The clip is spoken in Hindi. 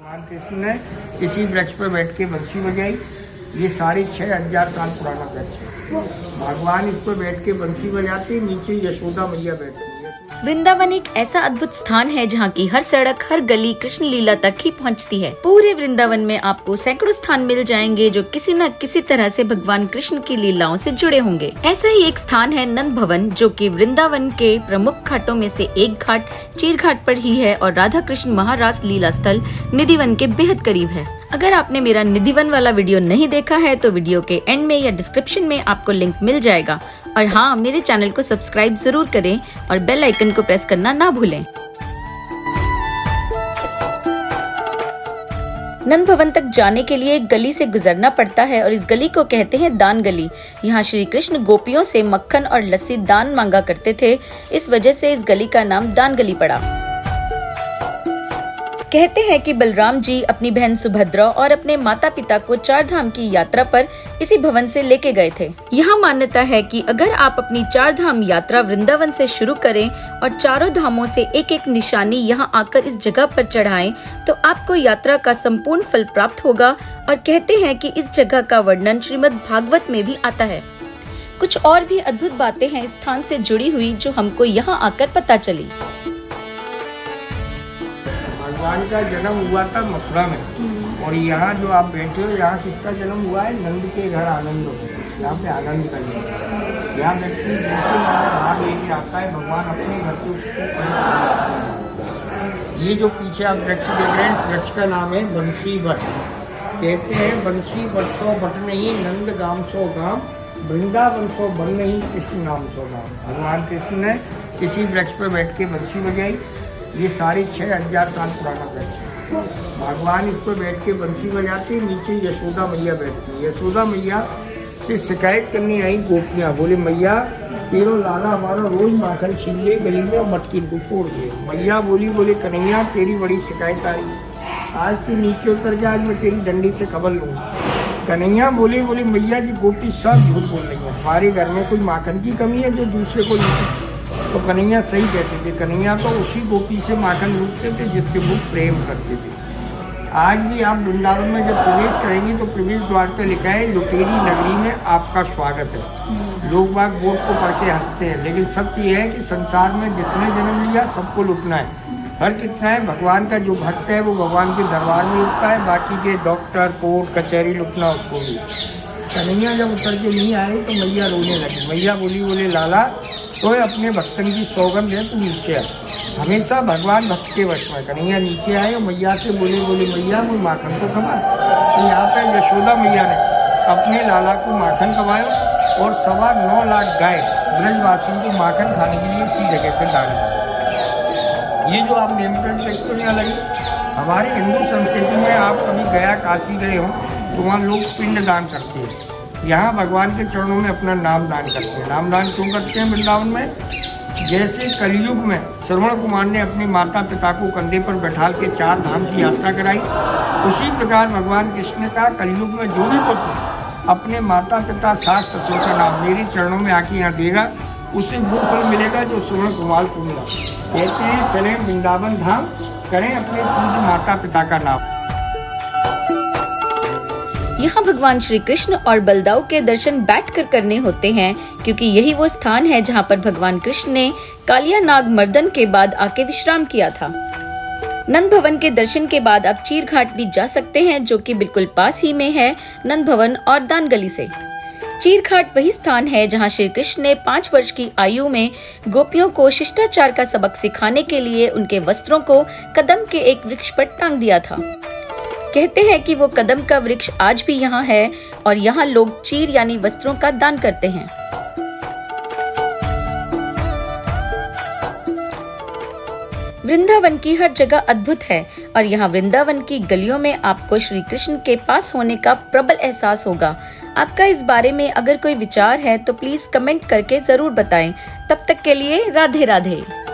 भगवान कृष्ण ने इसी वृक्ष पर बैठ के बंसी बजाई। ये 6500 साल पुराना वृक्ष है। भगवान इस पर बैठ के बंसी बजाते, नीचे यशोदा मैया बैठती है। वृंदावन एक ऐसा अद्भुत स्थान है जहाँ की हर सड़क, हर गली कृष्ण लीला तक ही पहुँचती है। पूरे वृंदावन में आपको सैकड़ों स्थान मिल जाएंगे जो किसी न किसी तरह से भगवान कृष्ण की लीलाओं से जुड़े होंगे। ऐसा ही एक स्थान है नंद भवन, जो कि वृंदावन के प्रमुख घाटों में से एक घाट चीर घाट पर ही है और राधा कृष्ण महारास लीला स्थल निधिवन के बेहद करीब है। अगर आपने मेरा निधिवन वाला वीडियो नहीं देखा है तो वीडियो के एंड में या डिस्क्रिप्शन में आपको लिंक मिल जाएगा। और हाँ, मेरे चैनल को सब्सक्राइब जरूर करें और बेल आइकन को प्रेस करना ना भूलें। नंद भवन तक जाने के लिए एक गली से गुजरना पड़ता है और इस गली को कहते हैं दान गली। यहाँ श्री कृष्ण गोपियों से मक्खन और लस्सी दान मांगा करते थे, इस वजह से इस गली का नाम दान गली पड़ा। कहते हैं कि बलराम जी अपनी बहन सुभद्रा और अपने माता पिता को 4 धाम की यात्रा पर इसी भवन से लेके गए थे। यहाँ मान्यता है कि अगर आप अपनी 4 धाम यात्रा वृंदावन से शुरू करें और चारों धामों से एक एक निशानी यहाँ आकर इस जगह पर चढ़ाएं, तो आपको यात्रा का संपूर्ण फल प्राप्त होगा। और कहते हैं कि इस जगह का वर्णन श्रीमद् भागवत में भी आता है। कुछ और भी अद्भुत बातें हैं इस स्थान से जुड़ी हुई जो हमको यहाँ आकर पता चली। भगवान का जन्म हुआ था मथुरा में, और यहाँ जो आप बैठे हो, यहाँ किसका जन्म हुआ है? नंद के घर आनंद हो। यहाँ पे आनंद का जन्म। यहाँ व्यक्ति जैसे भाग लेके आता है, भगवान अपने घर से उसको। ये जो पीछे आप वृक्ष देख रहे हैं, इस वृक्ष का नाम है बंसी वट। कहते हैं बंसी वट सो बट नहीं, नंद गाम सो गाम, वृंदावन सो बन नहीं, कृष्ण नाम सो नाम। भगवान कृष्ण ने इसी वृक्ष पर बैठ के बंसी बजाई। ये 6500 साल पुराना वृक्ष है। भगवान इस पर बैठ के बंसी बजाते, नीचे यशोदा मैया बैठती है। यशोदा मैया से शिकायत करने आई गोपियाँ, बोले मैया तेरो लाला हमारा रोज माखन छीन ले गली में और मटकी को फोड़ दे। मैया बोले कन्हैया तेरी बड़ी शिकायत आ रही है, आज तू नीचे उतर के, आज मैं तेरी डंडी से खबर लूँगा। कन्हैया बोले मैया जी गोपी सब झूठ बोल रही है, हमारे घर में कोई माखन की कमी है जो दूसरे को नहीं। तो कन्हैया सही कहते थे। कन्हैया तो उसी गोपी से माखन लूटते थे जिससे वो प्रेम करते थे। आज भी आप वृंदावन में जब प्रवेश करेंगे तो प्रवेश द्वार पर लिखा है लुटेरी नगरी में आपका स्वागत है। लोग बाग बोर्ड को पढ़ के हंसते हैं, लेकिन सत्य यह है कि संसार में जिसने जन्म लिया सबको लुटना है। हर कितना है, भगवान का जो भक्त है वो भगवान के दरबार में लुटता है, बाकी के डॉक्टर कोर्ट कचहरी लुटना उसको भी। कन्हैया जब उतर के नहीं आए तो मैया रोने लगी। मैया बोले लाला तो अपने भक्तन की सौगंध है, तू नीचे आ। हमेशा भगवान भक्त के वश में। कन्हैया नीचे आए और मैया से बोले मैया वो माखन तो खबा। तो यहाँ पर यशोदा मैया ने अपने लाला को माखन खवाया और 9.25 लाख गाय ब्रजवासियों को माखन खाने के लिए इसी जगह पर दान किया। ये जो आप नेम प्लेट देखते हो यहाँ लगी, हमारी हिंदू संस्कृति में आप कभी गया काशी गए हो तो वहाँ लोग पिंड दान करते हैं। यहाँ भगवान के चरणों में अपना नाम दान करते हैं। नाम दान क्यों करते हैं वृंदावन में? जैसे कलयुग में श्रवण कुमार ने अपने माता पिता को कंधे पर बैठाल के 4 धाम की यात्रा कराई, उसी प्रकार भगवान कृष्ण का कलयुग में जो भी पुत्र अपने माता पिता सास ससुर का नाम मेरे चरणों में आके यहाँ देगा, उसे वो फल मिलेगा जो श्रवण कुमार को मिला। कहते हैं चलें वृंदावन धाम, करें अपने पूज्य माता पिता का नाम। यहाँ भगवान श्री कृष्ण और बलदाऊ के दर्शन बैठकर करने होते हैं, क्योंकि यही वो स्थान है जहाँ पर भगवान कृष्ण ने कालिया नाग मर्दन के बाद आके विश्राम किया था। नंद भवन के दर्शन के बाद आप चीर घाट भी जा सकते हैं, जो कि बिल्कुल पास ही में है नंद भवन और दान गली से। चीर घाट वही स्थान है जहाँ श्री कृष्ण ने 5 वर्ष की आयु में गोपियों को शिष्टाचार का सबक सिखाने के लिए उनके वस्त्रों को कदम के एक वृक्ष पर टांग दिया था। कहते हैं कि वो कदम का वृक्ष आज भी यहाँ है और यहाँ लोग चीर यानी वस्त्रों का दान करते हैं। वृंदावन की हर जगह अद्भुत है और यहाँ वृंदावन की गलियों में आपको श्री कृष्ण के पास होने का प्रबल एहसास होगा। आपका इस बारे में अगर कोई विचार है तो प्लीज कमेंट करके जरूर बताएं। तब तक के लिए राधे राधे।